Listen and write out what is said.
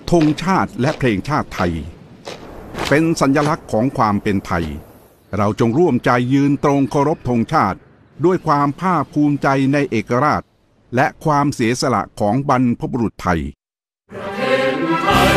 ธงชาติและเพลงชาติไทยเป็นสัญลักษณ์ของความเป็นไทยเราจงร่วมใจยืนตรงเคารพธงชาติด้วยความภาคภูมิใจในเอกราชและความเสียสละของบรรพบุรุษไทยประเทศไทย